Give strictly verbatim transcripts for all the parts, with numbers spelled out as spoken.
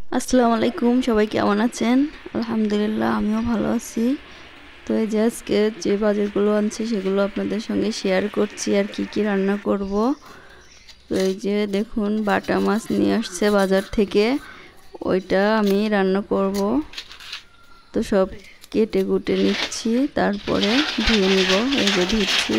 আসসালামু আলাইকুম, সবাই কেমন আছেন? আলহামদুলিল্লাহ, আমিও ভালো আছি। তো এই যে আজকে যে বাজারগুলো আনছি সেগুলো আপনাদের সঙ্গে শেয়ার করছি আর কি কি রান্না করব। তো এই যে দেখুন, বাটা মাছ নিয়ে আসছে বাজার থেকে, ওইটা আমি রান্না করব। তো সব কেটে কুটে নিচ্ছি, তারপরে ধুয়ে নিব। এই যে ধুচ্ছি।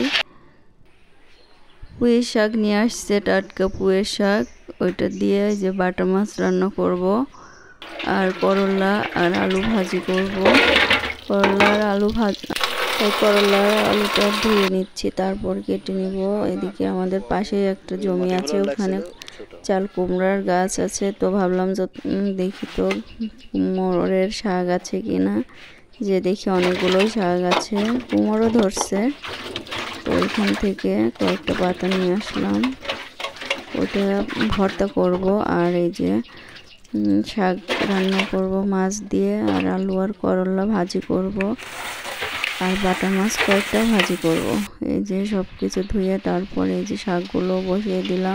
পুঁই শাক নিয়ে আসছে, টাটকা পুঁই শাক, ওইটা দিয়ে যে বাটা মাছ রান্না করব। আর করলা আর আলু ভাজি করব। করলা আর আলু ভাজি, এই করলা আর আলুটা ধুয়ে নিচ্ছি, তারপর কেটে নিব। এদিকে আমাদের পাশে একটা জমি আছে, ওখানে চাল কুমড়ার গাছ আছে। তো ভাবলাম যে দেখি তো কুমড়োর শাক আছে কিনা। যে দেখি অনেকগুলোই শাক আছে, কুমড়ো ধরছে। তো ওইখান থেকে কয়েকটা পাতা নিয়ে আসলাম, ওটা ভর্তা করব। আর এই যে শাক রান্না করব মাছ দিয়ে, আর আলু আর করলা ভাজি করব, আর বাটা মাছ কয়েকটা ভাজি করব। এই যে সব কিছু ধুয়ে তারপরে এই যে শাকগুলো বসিয়ে দিলাম।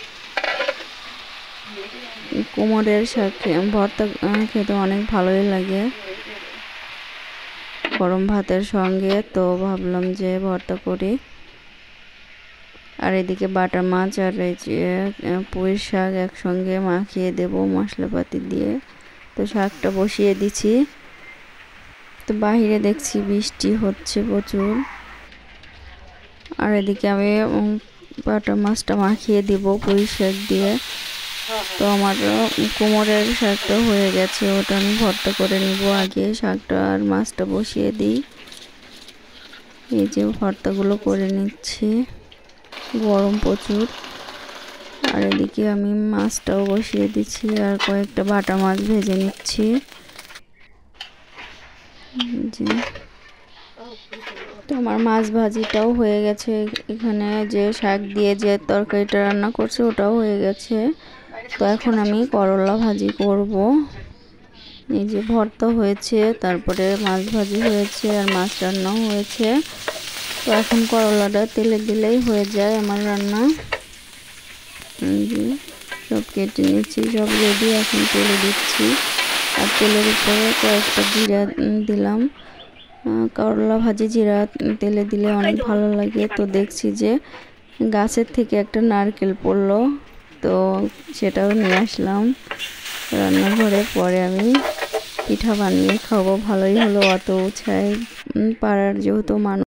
কুমড়োর শাক ভর্তা খেতে অনেক ভালোই লাগে গরম ভাতের সঙ্গে। তো ভাবলাম যে ভর্তা করি। আর এদিকে বাটা মাছ আর এই যে পুঁই শাক একসঙ্গে মাখিয়ে দেব মশলাপাতি দিয়ে। তো শাকটা বসিয়ে দিছি। তো বাহিরে দেখছি বৃষ্টি হচ্ছে প্রচুর। আর এদিকে আমি বাটা মাছটা মাখিয়ে দিব পুঁই শাক দিয়ে। তো আমার কুমড়োর শাকটা হয়ে গেছে, ওটা আমি ভর্তা করে নিব। আগে শাকটা আর মাছটা বসিয়ে দিই। এই যে ভর্তাগুলো করে নিচ্ছি, গরম প্রচুর। আর এদিকে আমি মাছটাও বসিয়ে দিচ্ছি, আর কয়েকটা বাটা মাছ ভেজে নিচ্ছি। জি, তো আমার মাছ ভাজিটাও হয়ে গেছে। এখানে যে শাক দিয়ে যে তরকারিটা রান্না করছে ওটাও হয়ে গেছে। তো এখন আমি করলা ভাজি করব। এই যে ভর্তা হয়েছে, তারপরে মাছ ভাজি হয়েছে, আর মাছ রান্নাও হয়েছে। তো এখন করলাটা তেলে দিলেই হয়ে যায় আমার রান্না। এই যে সব কেটে নিচ্ছি, সব রেডি, এখন তেলে দিচ্ছি। আর তেলের উপরে কয়েকটা জিরা দিলাম। করলা ভাজি জিরা তেলে দিলে অনেক ভালো লাগে। তো দেখছি যে গাছের থেকে একটা নারকেল পড়লো, তো সেটাও নিয়ে আসলাম রান্নাঘরে। পরে আমি পিঠা বানিয়ে খাবো। ভালোই হলো, অত উৎসাহে পাড়ার যেহেতু মানুষ।